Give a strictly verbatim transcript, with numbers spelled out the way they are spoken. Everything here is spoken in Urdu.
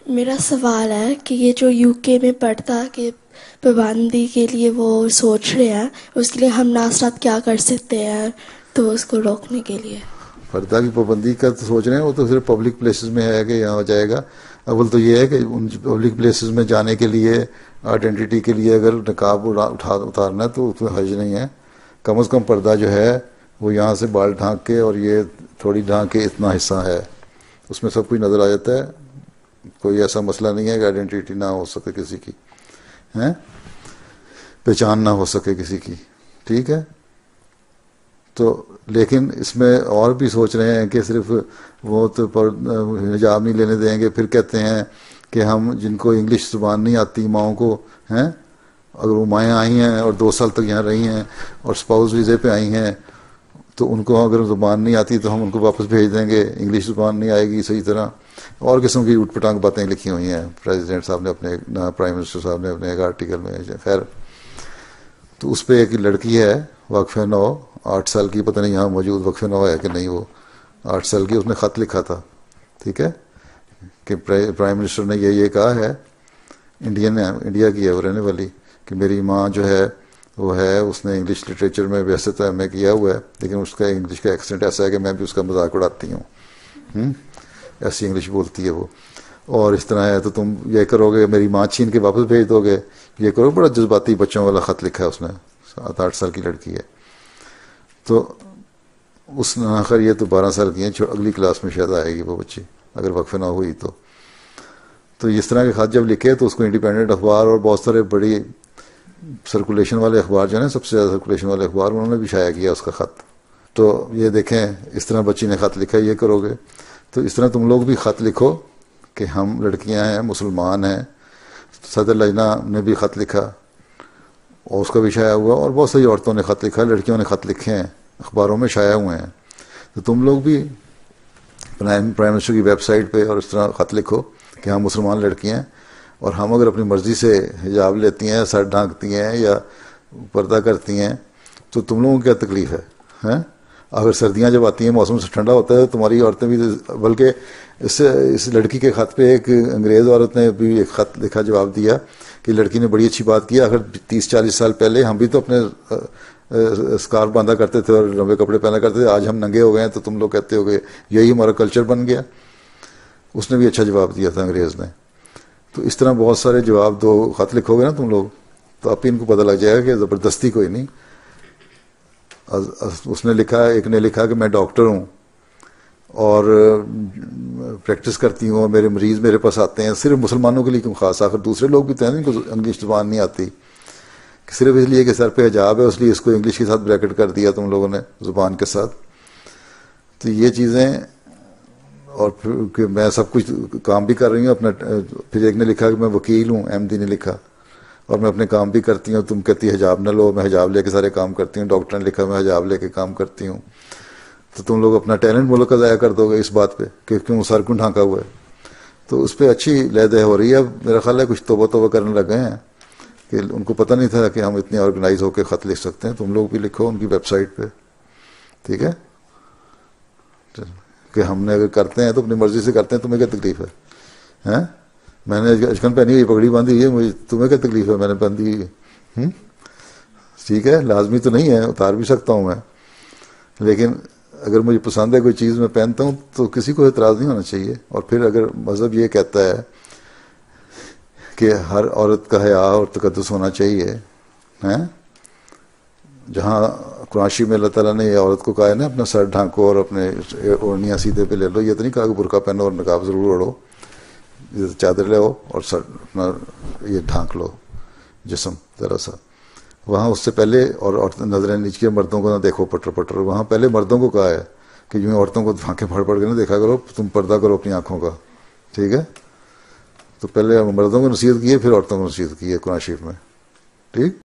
میرا سوال ہے کہ یہ جو یو کے میں پردہ کے پابندی کے لیے وہ سوچ رہے ہیں، اس کے لیے ہم ناصرات کیا کر سکتے ہیں تو اس کو روکنے کے لیے؟ پردہ کی پابندی کا تو سوچ رہے ہیں، وہ تو صرف پبلک پلیسز میں ہے کہ یہاں ہو جائے گا. اول تو یہ ہے کہ ان پبلک پلیسز میں جانے کے لیے آئیڈینٹی کے لیے اگر نقاب اٹھا اتارنا ہے تو اس میں حرج نہیں ہے. کم از کم پردہ جو ہے وہ یہاں سے بال ڈھانک کے اور یہ تھوڑی ڈھانک کے اتنا حصہ ہے، اس میں سب کچھ نظر آ جاتا ہے. کوئی ایسا مسئلہ نہیں ہے کہ آئیڈینٹی نہ ہو سکے کسی کی، ہیں پہچان نہ ہو سکے کسی کی. ٹھیک ہے. تو لیکن اس میں اور بھی سوچ رہے ہیں کہ صرف وہ تو حجاب نہیں لینے دیں گے. پھر کہتے ہیں کہ ہم جن کو انگلش زبان نہیں آتی ماؤں کو، ہیں اگر وہ مائیں آئی ہیں اور دو سال تک یہاں رہی ہیں اور اسپاؤس ویزے پہ آئی ہیں تو ان کو اگر زبان نہیں آتی تو ہم ان کو واپس بھیج دیں گے. انگلش زبان نہیں آئے گی صحیح طرح. اور قسم کی اوٹ پٹانگ باتیں لکھی ہوئی ہیں پریزیڈنٹ صاحب نے اپنے، پرائم منسٹر صاحب نے اپنے ایک آرٹیکل میں. خیر، تو اس پہ ایک لڑکی ہے وقف نو، آٹھ سال کی، پتہ نہیں یہاں موجود وقف نو ہے کہ نہیں، وہ آٹھ سال کی، اس نے خط لکھا تھا. ٹھیک ہے، کہ پرائم منسٹر نے یہ یہ کہا ہے، انڈین ہے، انڈیا کی ہے وہ رہنے والی، کہ میری ماں جو ہے وہ ہے، اس نے انگلش لٹریچر میں ویسے تو ایم اے کیا ہوا ہے لیکن اس کا انگلش کا ایکسنٹ ایسا ہے کہ میں بھی اس کا مذاق اڑاتی ہوں. ہوں ایسی انگلش بولتی ہے وہ. اور اس طرح ہے تو تم یہ کرو گے، میری ماں چھین کے واپس بھیج دو گے، یہ کرو. بڑا جذباتی بچوں والا خط لکھا ہے اس نے. سات آٹھ سال کی لڑکی ہے. تو اس نے آخر، یہ تو بارہ سال کی ہیں، اگلی کلاس میں شاید آئے گی وہ بچی اگر وقف نہ ہوئی تو. تو اس طرح کے خط جب لکھے تو اس کو انڈیپینڈنٹ اخبار اور بہت سارے بڑی سرکولیشن والے اخبار جو ہیں، سب سے زیادہ سرکولیشن والے اخبار، انہوں نے بھی شائع کیا اس کا خط. تو یہ دیکھیں اس طرح بچی نے خط لکھا، یہ کرو گے. تو اس طرح تم لوگ بھی خط لکھو کہ ہم لڑکیاں ہیں، مسلمان ہیں. صدر لجنہ نے بھی خط لکھا اور اس کا بھی شائع ہوا، اور بہت ساری عورتوں نے خط لکھا، لڑکیوں نے خط لکھے ہیں، اخباروں میں شائع ہوئے ہیں. تو تم لوگ بھی پرائم پرائم منسٹر کی ویب سائٹ پہ اور اس طرح خط لکھو کہ ہم مسلمان لڑکیاں ہیں اور ہم اگر اپنی مرضی سے حجاب لیتی ہیں، سر ڈھانکتی ہیں یا پردہ کرتی ہیں تو تم لوگوں کو کیا تکلیف ہے؟ ہیں اگر سردیاں جب آتی ہیں، موسم سے ٹھنڈا ہوتا ہے، تمہاری عورتیں بھی. بلکہ اس اس لڑکی کے خط پہ ایک انگریز عورت نے بھی ایک خط لکھا، جواب دیا کہ لڑکی نے بڑی اچھی بات کی. اگر تیس چالیس سال پہلے ہم بھی تو اپنے اسکارف باندھا کرتے تھے اور لمبے کپڑے پہنا کرتے تھے، آج ہم ننگے ہو گئے ہیں تو تم لوگ کہتے ہو گے یہی ہمارا کلچر بن گیا. اس نے بھی اچھا جواب دیا تھا انگریز نے. تو اس طرح بہت سارے جواب دو، خط لکھو گے نا تم لوگ تو آپ ہی ان کو پتہ لگ جائے گا کہ زبردستی کوئی نہیں. اس نے لکھا، ایک نے لکھا کہ میں ڈاکٹر ہوں اور پریکٹس کرتی ہوں اور میرے مریض میرے پاس آتے ہیں. صرف مسلمانوں کے لیے کیوں خاص؟ آخر دوسرے لوگ بھی تو ہیں ان کو انگلش زبان نہیں آتی. صرف اس لیے کہ سر پہ حجاب ہے اس لیے اس کو انگلش کے ساتھ بریکٹ کر دیا تم لوگوں نے، زبان کے ساتھ. تو یہ چیزیں، اور پھر کہ میں سب کچھ کام بھی کر رہی ہوں اپنا. پھر ایک نے لکھا کہ میں وکیل ہوں، احمدی نے لکھا، اور میں اپنے کام بھی کرتی ہوں. تم کہتی حجاب نہ لو، میں حجاب لے کے سارے کام کرتی ہوں. ڈاکٹر نے لکھا میں حجاب لے کے کام کرتی ہوں. تو تم لوگ اپنا ٹیلنٹ ملک کا ضائع کر دو گے اس بات پہ کہ کیوں سر کیوں ڈھانکا ہوا ہے. تو اس پہ اچھی لہدہ ہو رہی ہے. اب میرا خیال ہے کچھ توبہ توبہ کرنے لگے ہیں کہ ان کو پتہ نہیں تھا کہ ہم اتنے آرگنائز ہو کے خط لکھ سکتے ہیں. تم لوگ بھی لکھو ان کی ویب سائٹ پہ. ٹھیک ہے، کہ ہم نے اگر کرتے ہیں تو اپنی مرضی سے کرتے ہیں، تمہیں کیا تکلیف ہے؟ ہیں میں نے اچکن پہنی ہوئی، پگڑی باندھی ہوئی ہے، مجھے تمہیں کیا تکلیف ہے؟ میں نے باندھی ہوئی ہے. ٹھیک ہے، لازمی تو نہیں ہے، اتار بھی سکتا ہوں میں، لیکن اگر مجھے پسند ہے کوئی چیز میں پہنتا ہوں تو کسی کو اعتراض نہیں ہونا چاہیے. اور پھر اگر مذہب یہ کہتا ہے کہ ہر عورت کا حیا اور تقدس ہونا چاہیے، ہیں جہاں قرآن شریف میں اللہ تعالیٰ نے یہ عورت کو کہا ہے نا اپنا سر ڈھانکو اور اپنے اوڑھنیاں سیدھے پہ لے لو. یہ تو نہیں کہا کہ برقع پہنو اور نقاب ضرور اوڑھو، چادر لے آؤ اور سر اپنا یہ ڈھانک لو جسم ذرا سا. وہاں اس سے پہلے، اور نظریں نیچے مردوں کو نہ دیکھو پٹر پٹر، وہاں پہلے مردوں کو کہا ہے کہ یوں عورتوں کو آنکھیں پھاڑ پھاڑ کے نہ دیکھا کرو، تم پردہ کرو اپنی آنکھوں کا. ٹھیک ہے، تو پہلے مردوں کو نصیحت کی ہے پھر عورتوں کو نصیحت کی ہے قرآن شریف میں. ٹھیک.